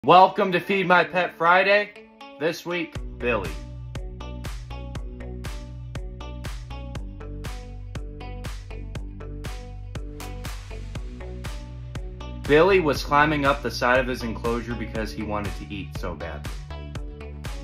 Welcome to Feed My Pet Friday. This week, Billy. Billy was climbing up the side of his enclosure because he wanted to eat so badly.